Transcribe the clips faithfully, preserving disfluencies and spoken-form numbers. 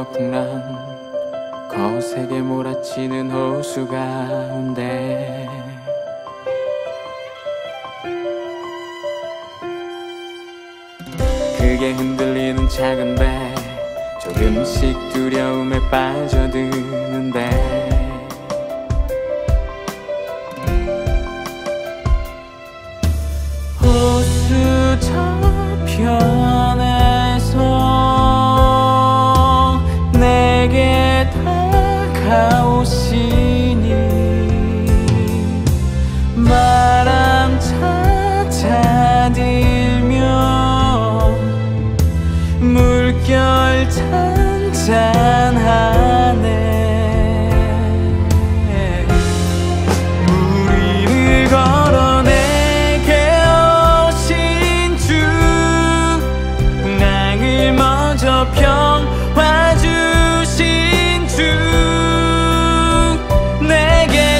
풍랑 거세게 몰아치는 호수 가운데 크게 흔들리는 작은 배 조금씩 두려움에 빠져드는데 호수 저편에서 내게 다가오시니 바람 찾아들며 물결 잔잔하네. 우리를 걸어 내게 오신 주 풍랑을 먼저 평화주신 주 내게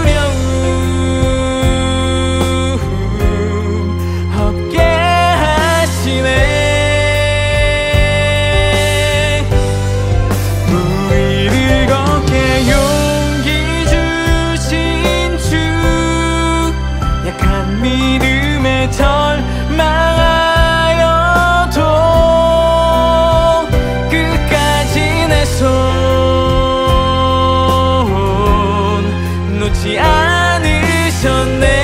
두려움 없게 하시네. 믿음에 절망하여도 끝까지 내 손 놓지 않으셨네.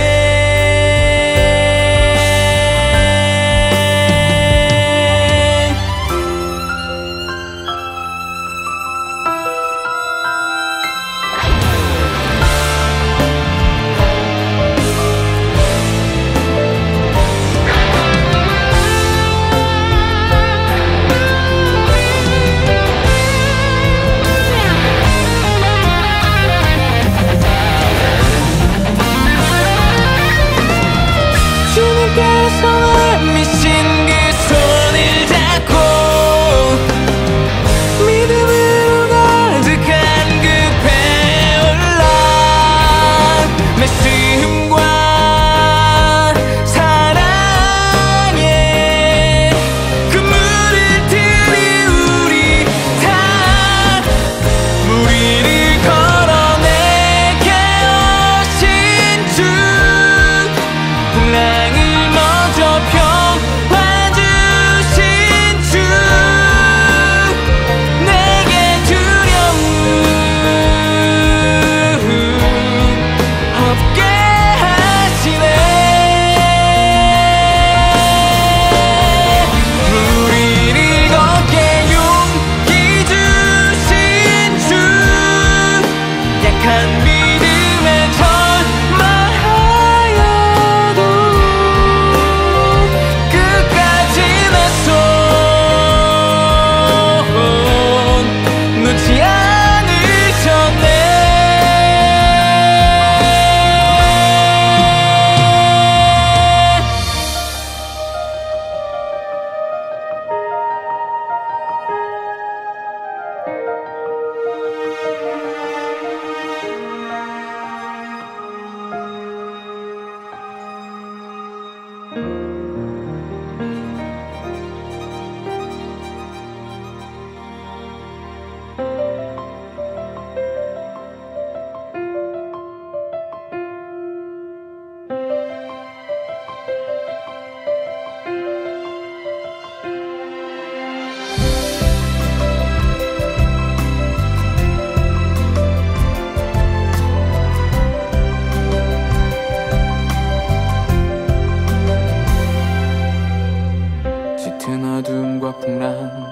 어둠과 풍랑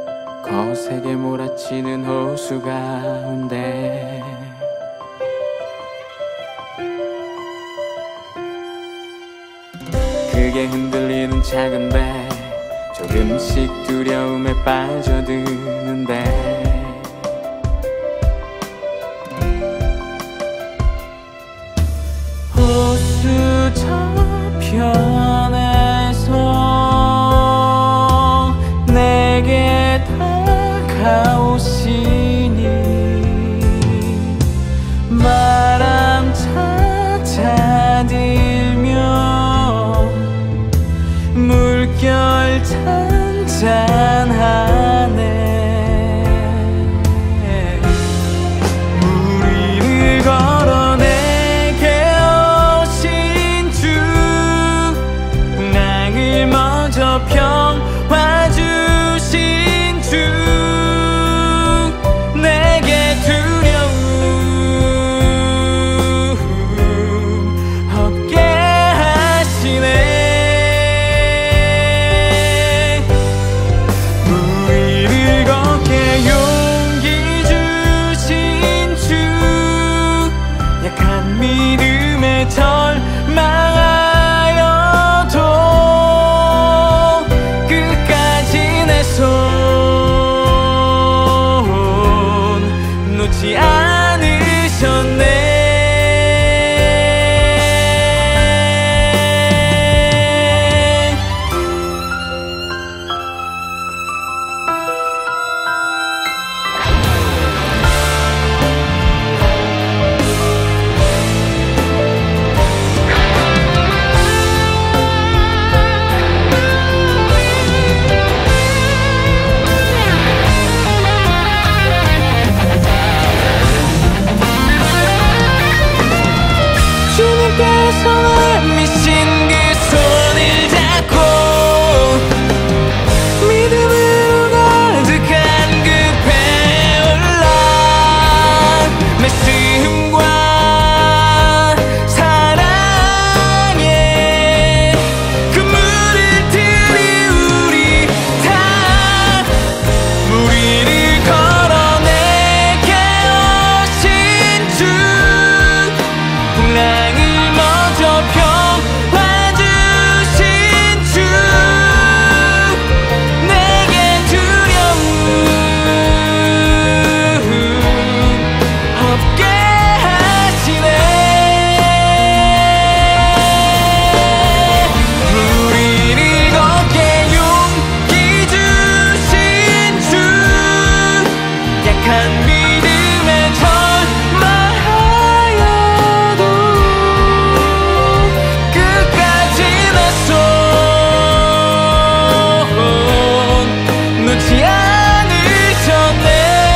거세게 몰아치는 호수 가운데 크게 흔들리는 작은 배 조금씩 두려움에 빠져드는데 호수 저편에서 내게 다가오시니 바람 찾아들며 물결 잔잔하네. 먼저 평화 주신 주 내게 두려움 없게 하시네. 우리를 걷게 용기 주신 주 약한 믿음에 절망하여도 끝까지 내 손 놓지 않으셨네. 주님께서 미신 그 손을 잡고 믿음으로 가득한 그 배에 올라 말씀과 사랑의 그물을 들이우리 다 우리를 걸어내게 오신 주 풍랑을 먼저 평화 주신 주 내게 두려움 없게 하시네. 우리를 걷게 용기 주신 주 약한 믿음에 절망하여도 끝까지 내 손 놓지 않으셨네.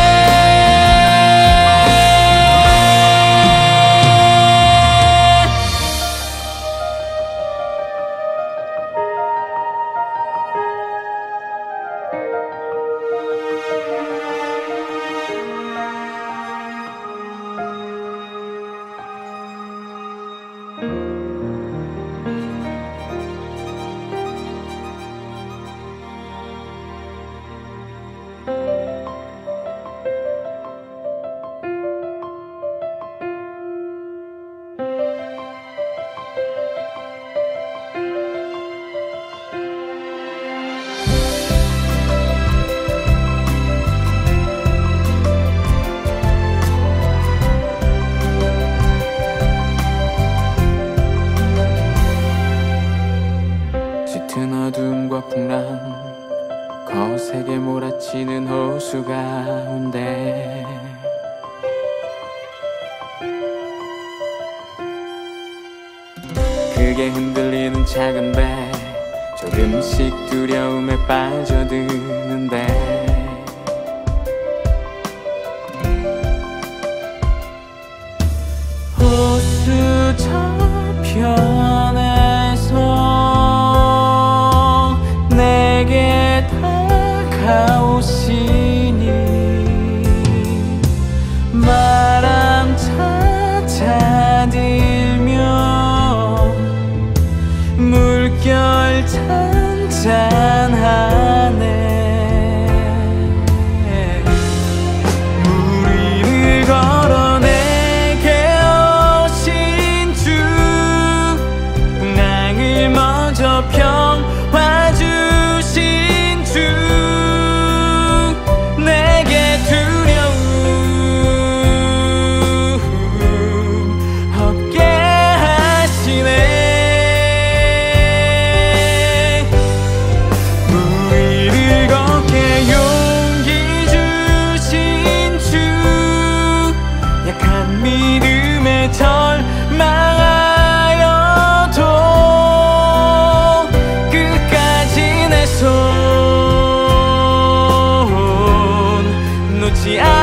짙은 어둠과 풍랑 거세게 몰아치는 호수 가운데 크게 흔들리는 작은 배 조금씩 두려움에 빠져드는데 호수 저편에서 내게 다가오시니 바람 찾아들며 물결 잔잔하네. 우리를 걸어내게 오신 주 풍랑을 먼저 평화 주신 주 내게 두려움 없게 하시네. 우리를 걷게 용기 주신 주 약한 믿음에 절망하여도 끝까지 내 손 놓지 않